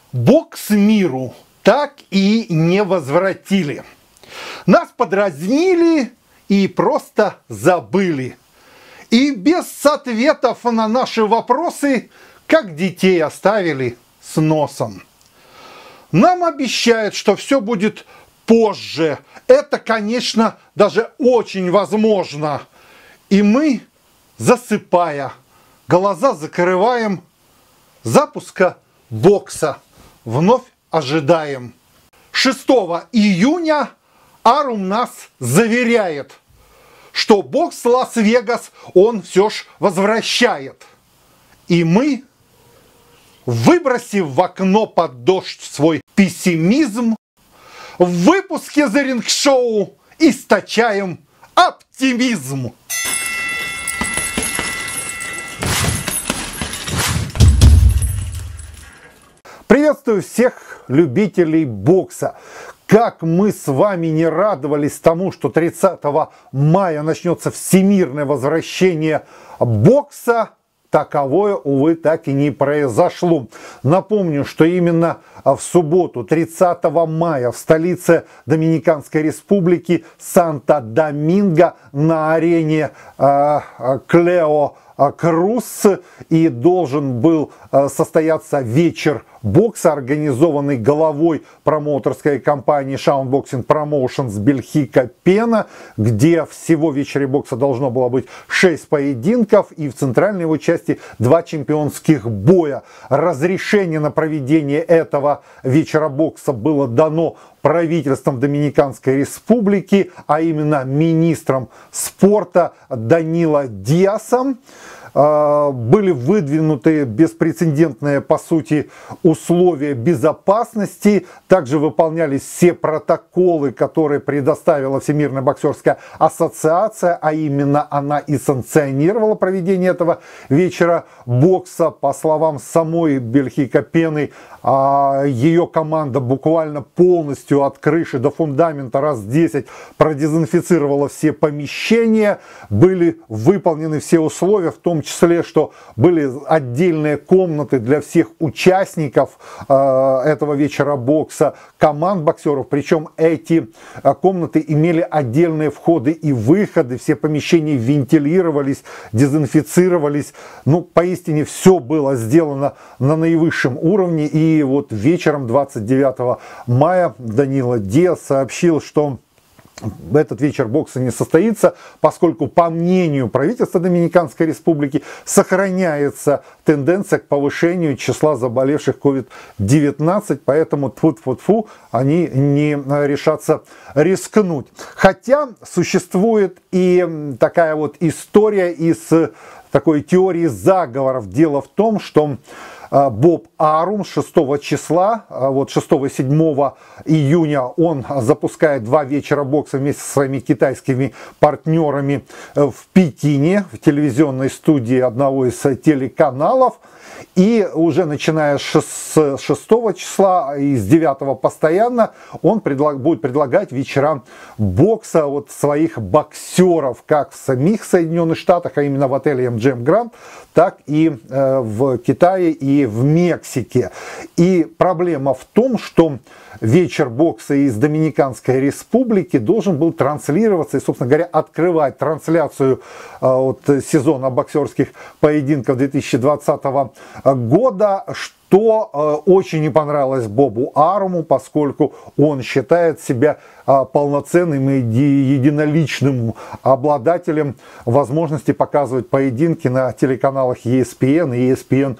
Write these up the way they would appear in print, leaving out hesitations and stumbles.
Бокс миру так и не возвратили. Нас подразнили и просто забыли. И без ответов на наши вопросы, как детей оставили с носом. Нам обещают, что все будет позже. Это, конечно, даже очень возможно. И мы, засыпая, глаза закрываем, запуска бокса вновь ожидаем. 6 июня Арум нас заверяет, что бокс Лас-Вегас он все ж возвращает. И мы, выбросив в окно под дождь свой пессимизм, в выпуске The Ring Show источаем оптимизм. Приветствую всех любителей бокса. Как мы с вами не радовались тому, что 30 мая начнется всемирное возвращение бокса, таковое, увы, так и не произошло. Напомню, что именно в субботу, 30 мая, в столице Доминиканской Республики Санто-Доминго на арене Клео Круз и должен был состояться вечер бокса, организованный главой промоутерской компании Shaun Boxing Promotions Бельхика Пена, где всего в вечере бокса должно было быть 6 поединков и в центральной его части 2 чемпионских боя. Разрешение на проведение этого вечера бокса было дано правительством Доминиканской Республики, а именно министром спорта Данило Диасом. Были выдвинуты беспрецедентные, по сути, условия безопасности. Также выполнялись все протоколы, которые предоставила Всемирная боксерская ассоциация, а именно она и санкционировала проведение этого вечера бокса. По словам самой Бельхика Пены, ее команда буквально полностью от крыши до фундамента раз 10 продезинфицировала все помещения. Были выполнены все условия, в том числе, что были отдельные комнаты для всех участников этого вечера бокса, команд боксеров. Причем эти комнаты имели отдельные входы и выходы. Все помещения вентилировались, дезинфицировались. Ну, поистине все было сделано на наивысшем уровне. И вот вечером 29 мая Данило Диас сообщил, что этот вечер бокса не состоится, поскольку, по мнению правительства Доминиканской Республики, сохраняется тенденция к повышению числа заболевших COVID-19, поэтому тьфу-тьфу-тьфу, они не решатся рискнуть. Хотя существует и такая вот история из такой теории заговоров. Дело в том, что Боб Арум 6 числа, вот 6-7 июня он запускает 2 вечера бокса вместе со своими китайскими партнерами в Пекине, в телевизионной студии одного из телеканалов. И уже начиная с 6 числа и с 9 постоянно он будет предлагать вечера бокса от своих боксеров, как в самих Соединенных Штатах, а именно в отеле MGM Grand, так и в Китае и в Мексике. И проблема в том, что вечер бокса из Доминиканской Республики должен был транслироваться и, собственно говоря, открывать трансляцию от сезона боксерских поединков 2020 года, что очень не понравилось Бобу Аруму, поскольку он считает себя полноценным и единоличным обладателем возможности показывать поединки на телеканалах ESPN и ESPN+.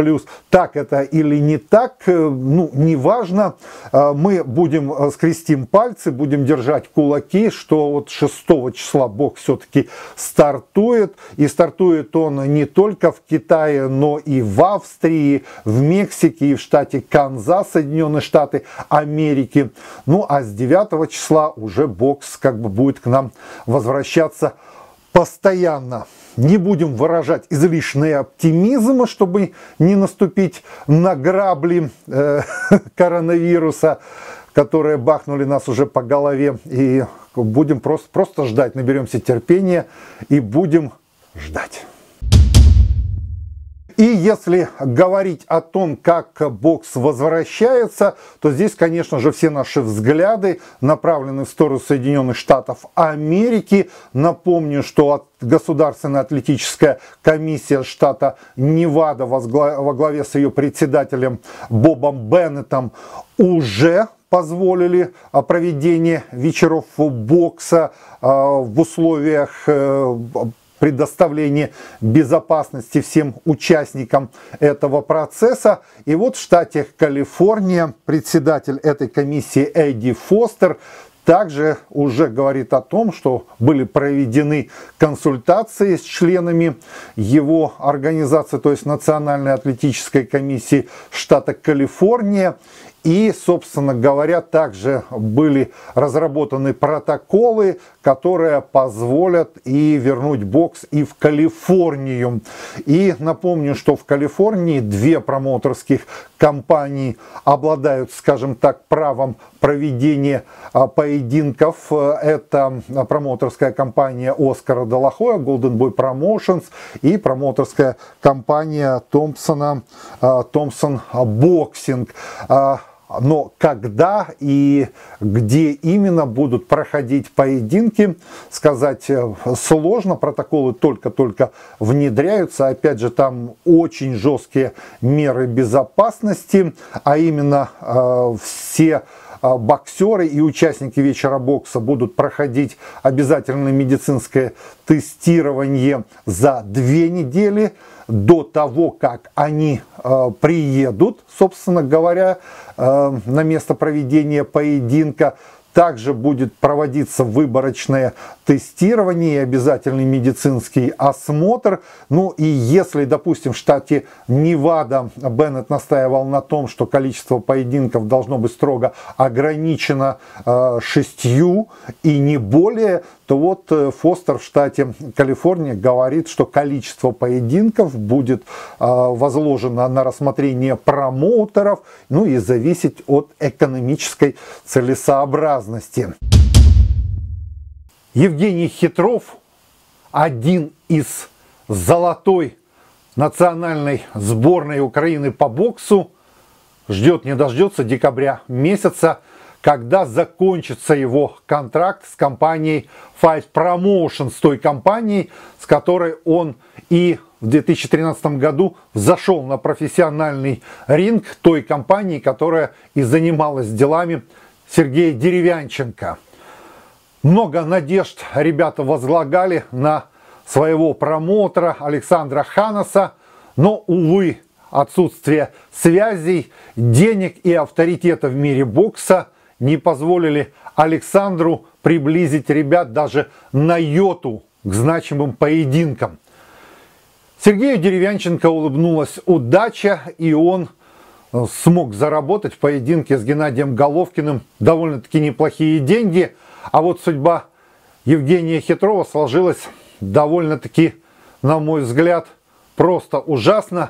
Так это или не так, ну, неважно. Мы будем скрестим пальцы, будем держать кулаки, что вот 6 числа бокс все-таки стартует. И стартует он не только в Китае, но и в Австрии, в Мексике и в штате Канзас, Соединенные Штаты Америки. Ну а с 9 числа уже бокс как бы будет к нам возвращаться постоянно. Не будем выражать излишний оптимизм, чтобы не наступить на грабли коронавируса, которые бахнули нас уже по голове. И будем просто ждать, наберемся терпения и будем ждать. И если говорить о том, как бокс возвращается, то здесь, конечно же, все наши взгляды направлены в сторону Соединенных Штатов Америки. Напомню, что Государственная атлетическая комиссия штата Невада во главе с ее председателем Бобом Беннетом уже позволили проведение вечеров бокса в условиях предоставления безопасности всем участникам этого процесса. И вот в штате Калифорния председатель этой комиссии Эдди Фостер также уже говорит о том, что были проведены консультации с членами его организации, то есть Национальной атлетической комиссии штата Калифорния. И, собственно говоря, также были разработаны протоколы, которые позволят и вернуть бокс и в Калифорнию. И напомню, что в Калифорнии две промоутерских компании обладают, скажем так, правом проведения поединков. Это промоутерская компания Оскара де ла Хойя, Golden Boy Promotions, и промоутерская компания Thompson Boxing. Но когда и где именно будут проходить поединки, сказать сложно. Протоколы только-только внедряются. Опять же, там очень жесткие меры безопасности, а именно все боксеры и участники вечера бокса будут проходить обязательное медицинское тестирование за 2 недели до того, как они приедут, собственно говоря, на место проведения поединка. Также будет проводиться выборочное тестирование и обязательный медицинский осмотр. Ну и если, допустим, в штате Невада Беннет настаивал на том, что количество поединков должно быть строго ограничено 6 и не более, то вот Фостер в штате Калифорния говорит, что количество поединков будет возложено на рассмотрение промоутеров, ну и зависеть от экономической целесообразности. Евгений Хитров, один из золотой национальной сборной Украины по боксу, ждет не дождется декабря месяца, когда закончится его контракт с компанией Fight Promotions, той компанией, с которой он и в 2013 году зашел на профессиональный ринг, той компании, которая и занималась делами Сергея Деревянченко. Много надежд ребята возлагали на своего промоутера Александра Ханаса, но, увы, отсутствие связей, денег и авторитета в мире бокса не позволили Александру приблизить ребят даже на йоту к значимым поединкам. Сергею Деревянченко улыбнулась удача, и он смог заработать в поединке с Геннадием Головкиным довольно-таки неплохие деньги. А вот судьба Евгения Хитрова сложилась довольно-таки, на мой взгляд, просто ужасно.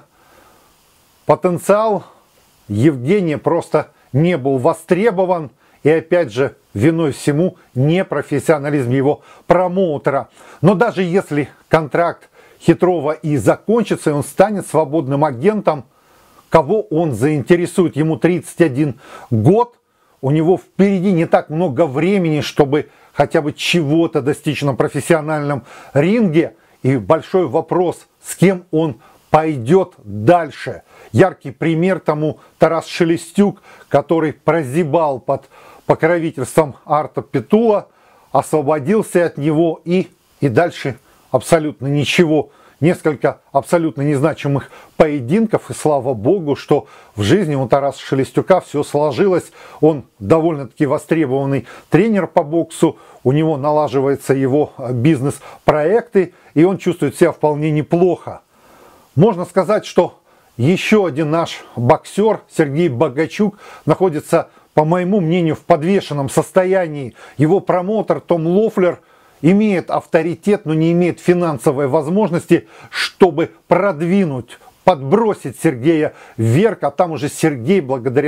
Потенциал Евгения просто не был востребован. И опять же, виной всему непрофессионализм его промоутера. Но даже если контракт Хитрова и закончится, и он станет свободным агентом, кого он заинтересует? Ему 31 год, у него впереди не так много времени, чтобы хотя бы чего-то достичь на профессиональном ринге. И большой вопрос, с кем он пойдет дальше. Яркий пример тому Тарас Шелестюк, который прозябал под покровительством Арта Питула, освободился от него и дальше абсолютно ничего. Несколько абсолютно незначимых поединков, и слава богу, что в жизни у Тараса Шелестюка все сложилось. Он довольно-таки востребованный тренер по боксу, у него налаживаются его бизнес-проекты, и он чувствует себя вполне неплохо. Можно сказать, что еще один наш боксер, Сергей Богачук, находится, по моему мнению, в подвешенном состоянии. Его промоутер Том Лофлер имеет авторитет, но не имеет финансовой возможности, чтобы продвинуть, подбросить Сергея вверх, а там уже Сергей, благодаря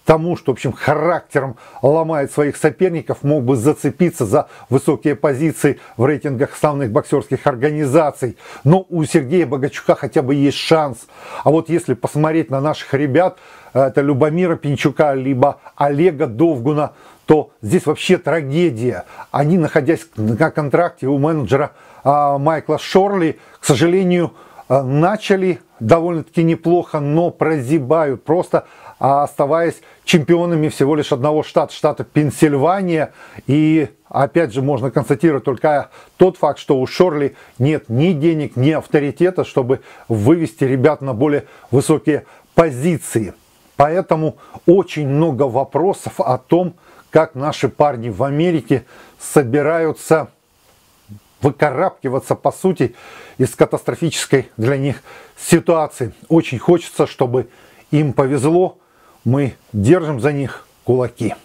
тому, что, в общем, характером ломает своих соперников, мог бы зацепиться за высокие позиции в рейтингах основных боксерских организаций. Но у Сергея Богачука хотя бы есть шанс. А вот если посмотреть на наших ребят, это Любомира Пинчука, либо Олега Довгуна, то здесь вообще трагедия. Они, находясь на контракте у менеджера Майкла Шорли, к сожалению, начали довольно-таки неплохо, но прозябают, просто оставаясь чемпионами всего лишь одного штата Пенсильвания. И опять же можно констатировать только тот факт, что у Шорли нет ни денег, ни авторитета, чтобы вывести ребят на более высокие позиции. Поэтому очень много вопросов о том, как наши парни в Америке собираются выкарабкиваться, по сути, из катастрофической для них ситуации. Очень хочется, чтобы им повезло. Мы держим за них кулаки.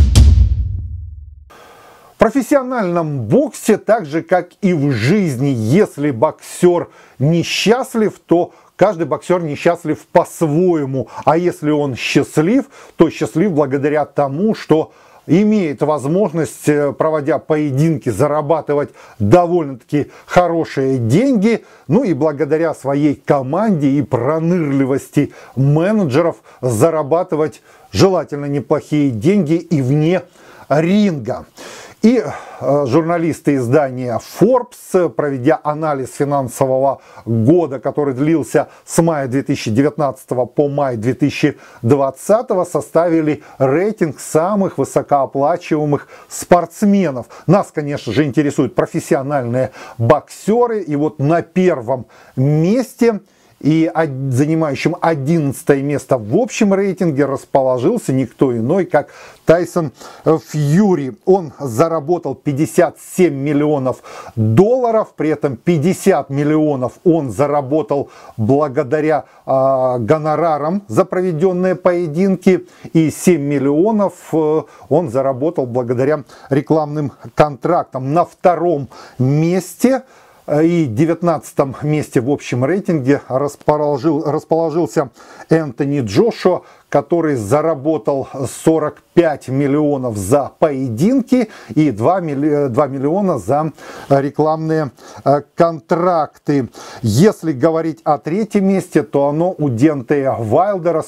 В профессиональном боксе, так же как и в жизни, если боксер несчастлив, то каждый боксер несчастлив по-своему. А если он счастлив, то счастлив благодаря тому, что имеет возможность, проводя поединки, зарабатывать довольно-таки хорошие деньги, ну и благодаря своей команде и пронырливости менеджеров зарабатывать желательно неплохие деньги и вне ринга. И журналисты издания Forbes, проведя анализ финансового года, который длился с мая 2019 по май 2020, составили рейтинг самых высокооплачиваемых спортсменов. Нас, конечно же, интересуют профессиональные боксеры. И вот на первом месте и занимающим 11 место в общем рейтинге расположился никто иной, как Тайсон Фьюри. Он заработал 57 миллионов долларов, при этом 50 миллионов он заработал благодаря гонорарам за проведенные поединки, и 7 миллионов он заработал благодаря рекламным контрактам. На втором месте и 19-м месте в общем рейтинге расположился Энтони Джошуа, который заработал 45 миллионов за поединки и 2 миллиона за рекламные контракты. Если говорить о третьем месте, то оно у Дентея Уайлдера,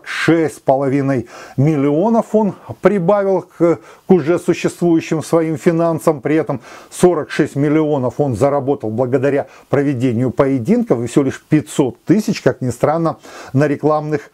46,5 миллионов он прибавил к уже существующим своим финансам. При этом 46 миллионов он заработал благодаря проведению поединков и всего лишь 500 тысяч, как ни странно, на рекламных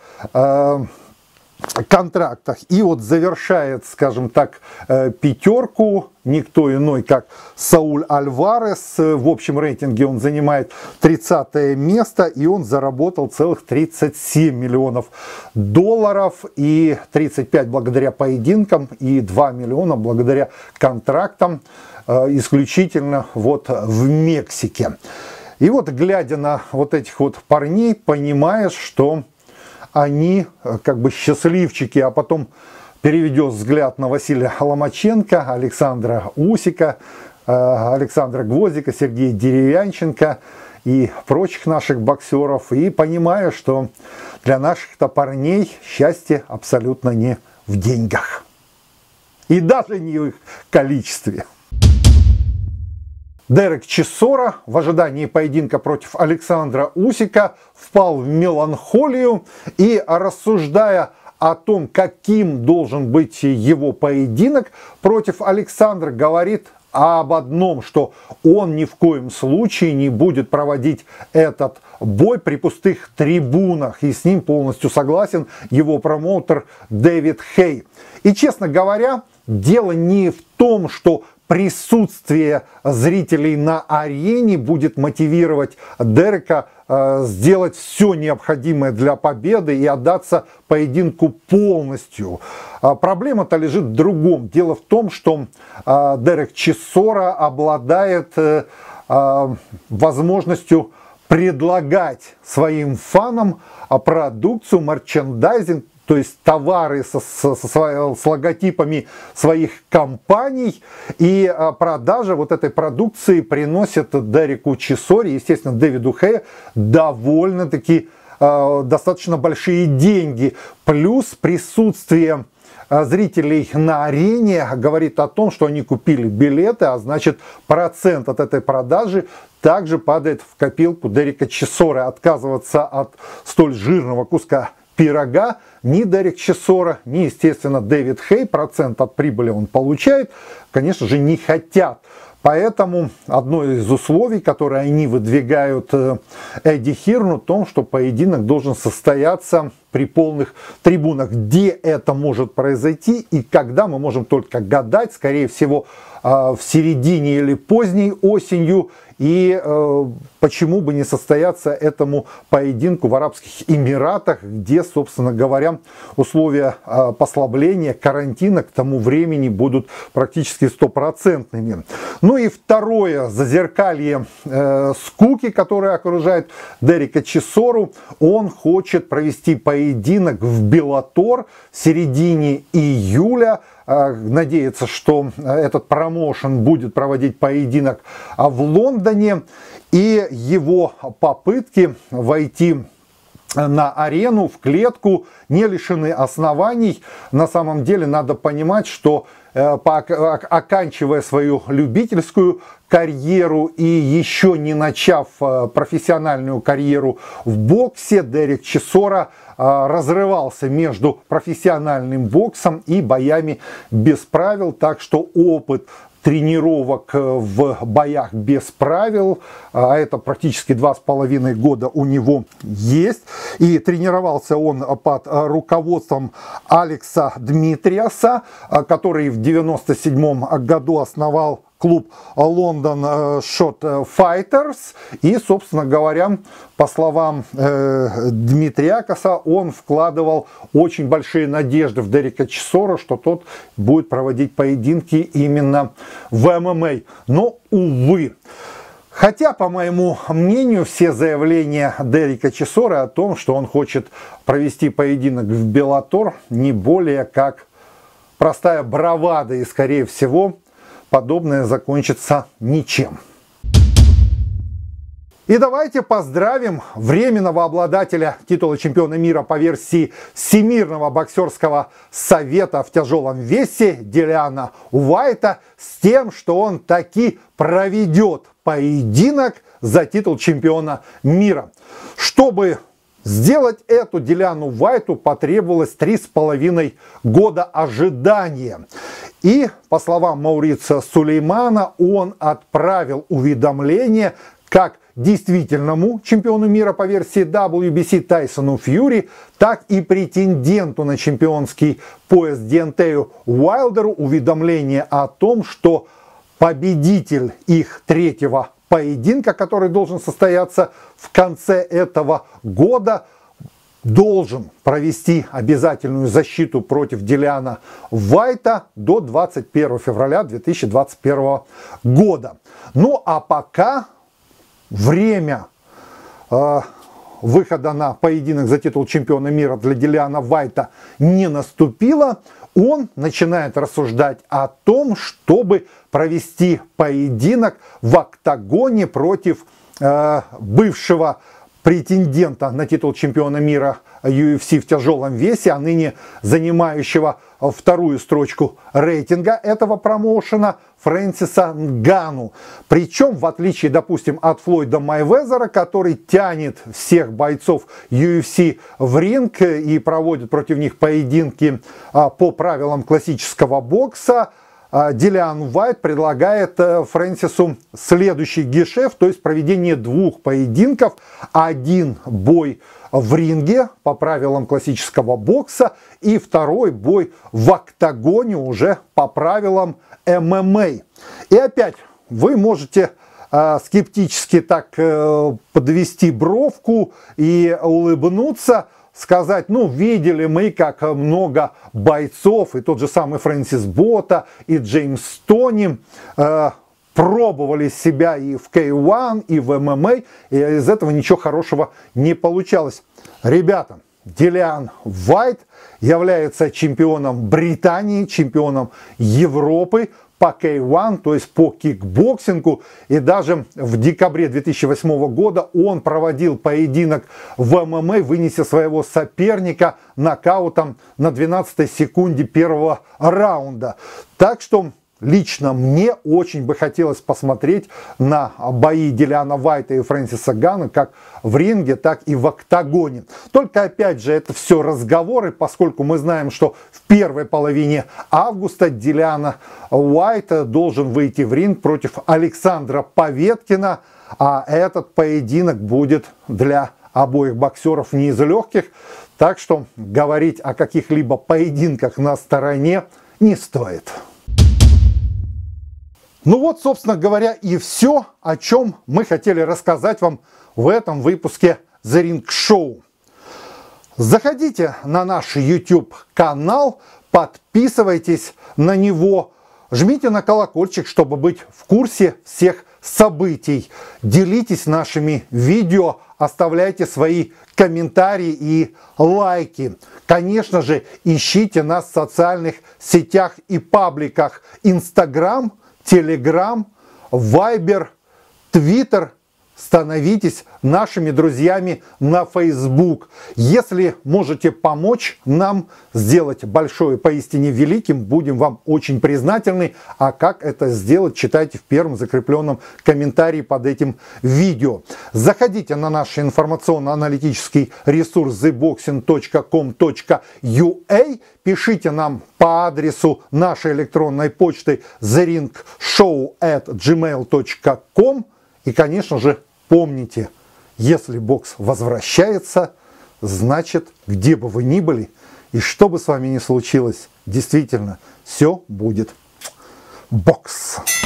контрактах. И вот завершает, скажем так, пятерку никто иной, как Сауль Альварес. В общем рейтинге он занимает 30 место, и он заработал целых 37 миллионов долларов, и 35 благодаря поединкам, и 2 миллиона благодаря контрактам исключительно вот в Мексике. И вот, глядя на вот этих вот парней, понимаешь, что они как бы счастливчики. А потом переведешь взгляд на Василия Ломаченко, Александра Усика, Александра Гвоздика, Сергея Деревянченко и прочих наших боксеров, и понимаешь, что для наших-то парней счастье абсолютно не в деньгах. И даже не в их количестве. Дерек Чиссора в ожидании поединка против Александра Усика впал в меланхолию и, рассуждая о том, каким должен быть его поединок против Александра, говорит об одном, что он ни в коем случае не будет проводить этот бой при пустых трибунах. И с ним полностью согласен его промоутер Дэвид Хей. И, честно говоря, дело не в том, что присутствие зрителей на арене будет мотивировать Дерека сделать все необходимое для победы и отдаться поединку полностью. Проблема-то лежит в другом. Дело в том, что Дерек Чиссора обладает возможностью предлагать своим фанам продукцию, мерчендайзинг, то есть товары с логотипами своих компаний, и продажа вот этой продукции приносит Дереку Чиссоре, естественно, Дэвиду Хэю довольно-таки достаточно большие деньги. Плюс присутствие зрителей на арене говорит о том, что они купили билеты, а значит процент от этой продажи также падает в копилку Дерека Чесора. Отказываться от столь жирного куска пирога ни Дерек Чесора, ни, естественно, Дэвид Хей, процент от прибыли он получает, конечно же, не хотят. Поэтому одно из условий, которое они выдвигают Эдди Хирну, в том, что поединок должен состояться при полных трибунах. Где это может произойти и когда, мы можем только гадать, скорее всего, в середине или поздней осенью. И почему бы не состояться этому поединку в Арабских Эмиратах, где, собственно говоря, условия послабления, карантина к тому времени будут практически стопроцентными. Ну и второе зазеркалье скуки, которое окружает Дерека Чесору. Он хочет провести поединок в Беллатор в середине июля. Надеется, что этот промоушен будет проводить поединок в Лондоне. И его попытки войти на арену, в клетку, не лишены оснований. На самом деле надо понимать, что оканчивая свою любительскую карьеру и еще не начав профессиональную карьеру в боксе, Дерек Чесора разрывался между профессиональным боксом и боями без правил, так что опыт тренировок в боях без правил, а это практически 2,5 года у него есть. И тренировался он под руководством Алекса Дмитриаса, который в 1997 году основал клуб London Shot Fighters. И, собственно говоря, по словам Дмитриакаса, он вкладывал очень большие надежды в Дерека Чесора, что тот будет проводить поединки именно в ММА. Но, увы. Хотя, по моему мнению, все заявления Дерека Чесора о том, что он хочет провести поединок в Беллатор, не более как простая бравада, и, скорее всего, подобное закончится ничем. И давайте поздравим временного обладателя титула чемпиона мира по версии Всемирного боксерского совета в тяжелом весе Дилиана Уайта с тем, что он таки проведет поединок за титул чемпиона мира. Чтобы сделать эту Дилиану Уайту потребовалось 3,5 года ожидания. И, по словам Маурицио Сулеймана, он отправил уведомление как действительному чемпиону мира по версии WBC Тайсону Фьюри, так и претенденту на чемпионский пояс Диантею Уайлдеру уведомление о том, что победитель их третьего поединка, который должен состояться в конце этого года, должен провести обязательную защиту против Дилиана Уайта до 21 февраля 2021 года. Ну а пока время выхода на поединок за титул чемпиона мира для Дилиана Уайта не наступило, он начинает рассуждать о том, чтобы провести поединок в октагоне против бывшего претендента на титул чемпиона мира UFC в тяжелом весе, а ныне занимающего вторую строчку рейтинга этого промоушена, Фрэнсиса Нгану. Причем, в отличие, допустим, от Флойда Майвезера, который тянет всех бойцов UFC в ринг и проводит против них поединки по правилам классического бокса, Дилиан Уайт предлагает Фрэнсису следующий гешефт, то есть проведение двух поединков, один бой в ринге по правилам классического бокса и второй бой в октагоне уже по правилам ММА. И опять вы можете скептически так подвести бровку и улыбнуться, сказать, ну, видели мы, как много бойцов, и тот же самый Фрэнсис Бота, и Джеймс Тони пробовали себя и в K1, и в ММА, и из этого ничего хорошего не получалось. Ребята, Дилиан Уайт является чемпионом Британии, чемпионом Европы по K1, то есть по кикбоксингу. И даже в декабре 2008 года он проводил поединок в ММА, вынеся своего соперника нокаутом на 12-й секунде первого раунда. Так что лично мне очень бы хотелось посмотреть на бои Дилиана Уайта и Фрэнсиса Гана как в ринге, так и в октагоне. Только опять же это все разговоры, поскольку мы знаем, что в первой половине августа Дилиан Уайт должен выйти в ринг против Александра Поветкина, а этот поединок будет для обоих боксеров не из легких, так что говорить о каких-либо поединках на стороне не стоит. Ну вот, собственно говоря, и все, о чем мы хотели рассказать вам в этом выпуске The Ring Show. Заходите на наш YouTube канал, подписывайтесь на него, жмите на колокольчик, чтобы быть в курсе всех событий. Делитесь нашими видео, оставляйте свои комментарии и лайки. Конечно же, ищите нас в социальных сетях и пабликах Instagram, Telegram, Viber, Twitter. Становитесь нашими друзьями на Facebook. Если можете помочь нам сделать большое поистине великим, будем вам очень признательны. А как это сделать, читайте в первом закрепленном комментарии под этим видео. Заходите на наш информационно-аналитический ресурс theboxing.com.ua. Пишите нам по адресу нашей электронной почты theringshow@gmail.com. И, конечно же, помните, если бокс возвращается, значит, где бы вы ни были и что бы с вами ни случилось, действительно, все будет бокс.